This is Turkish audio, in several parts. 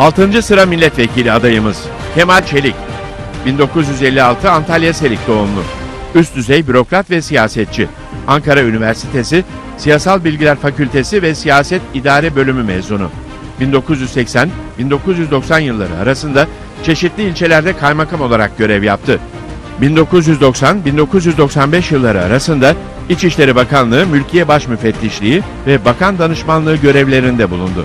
6. sıra milletvekili adayımız Kemal Çelik. 1956 Antalya Selik doğumlu. Üst düzey bürokrat ve siyasetçi. Ankara Üniversitesi Siyasal Bilgiler Fakültesi ve Siyaset İdare Bölümü mezunu. 1980-1990 yılları arasında çeşitli ilçelerde kaymakam olarak görev yaptı. 1990-1995 yılları arasında İçişleri Bakanlığı Mülkiye Başmüfettişliği ve Bakan Danışmanlığı görevlerinde bulundu.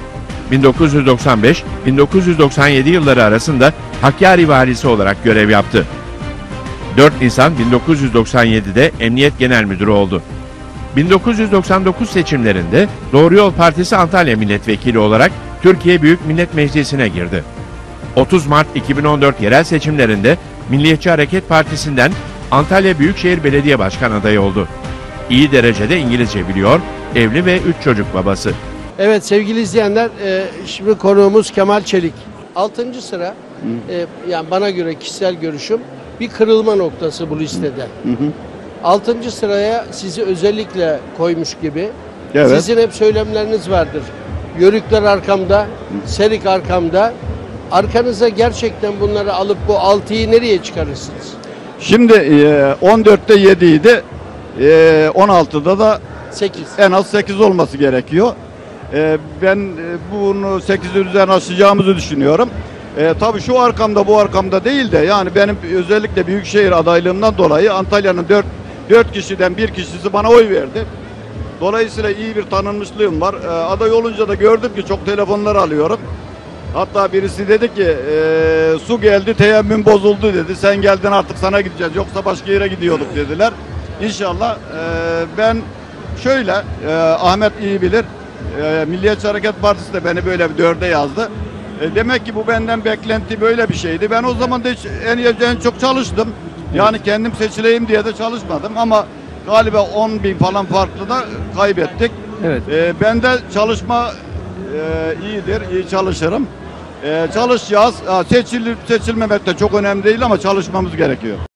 1995-1997 yılları arasında Hakkari Valisi olarak görev yaptı. 4 Nisan 1997'de Emniyet Genel Müdürü oldu. 1999 seçimlerinde Doğru Yol Partisi Antalya Milletvekili olarak Türkiye Büyük Millet Meclisi'ne girdi. 30 Mart 2014 yerel seçimlerinde Milliyetçi Hareket Partisi'nden Antalya Büyükşehir Belediye Başkan adayı oldu. İyi derecede İngilizce biliyor, evli ve 3 çocuk babası. Evet sevgili izleyenler, şimdi konuğumuz Kemal Çelik. 6. sıra, yani bana göre kişisel görüşüm, bir kırılma noktası bu listede. 6. sıraya sizi özellikle koymuş gibi. Evet. Sizin hep söylemleriniz vardır. Yörükler arkamda, Serik arkamda. Arkanıza gerçekten bunları alıp bu 6'yı nereye çıkarırsınız? Şimdi 14'te 7 idi. 16'da da 8. en az 8 olması gerekiyor. Ben bunu 8'in üzerine aşacağımızı düşünüyorum. Tabii şu arkamda bu arkamda değil de, yani benim özellikle Büyükşehir adaylığımdan dolayı Antalya'nın 4 kişiden bir kişisi bana oy verdi. Dolayısıyla iyi bir tanınmışlığım var. Aday olunca da gördüm ki çok telefonlar alıyorum. Hatta birisi dedi ki su geldi, teyemmüm bozuldu dedi. Sen geldin, artık sana gideceğiz, yoksa başka yere gidiyorduk dediler. İnşallah ben şöyle, Ahmet iyi bilir, Milliyetçi Hareket Partisi de beni böyle bir 4'e yazdı. Demek ki bu benden beklenti böyle bir şeydi. Ben o zaman da en çok çalıştım. Yani kendim seçileyim diye de çalışmadım ama galiba 10.000 falan farklı da kaybettik. Evet. Ben de çalışma iyidir, iyi çalışırım. Çalışacağız. Seçilip seçilmemek de çok önemli değil ama çalışmamız gerekiyor.